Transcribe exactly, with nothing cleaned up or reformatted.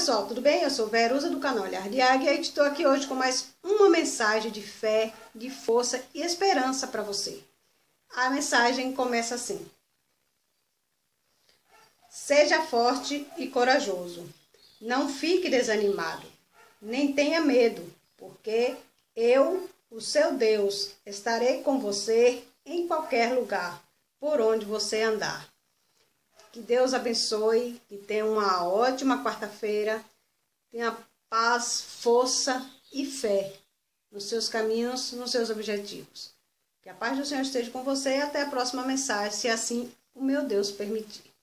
pessoal, tudo bem? Eu sou Verusa do canal Olhar de Águia e estou aqui hoje com mais uma mensagem de fé, de força e esperança para você. A mensagem começa assim: seja forte e corajoso, não fique desanimado, nem tenha medo, porque eu, o seu Deus, estarei com você em qualquer lugar, por onde você andar. Que Deus abençoe, que tenha uma ótima quarta-feira, tenha paz, força e fé nos seus caminhos, nos seus objetivos. Que a paz do Senhor esteja com você e até a próxima mensagem, se assim o meu Deus permitir.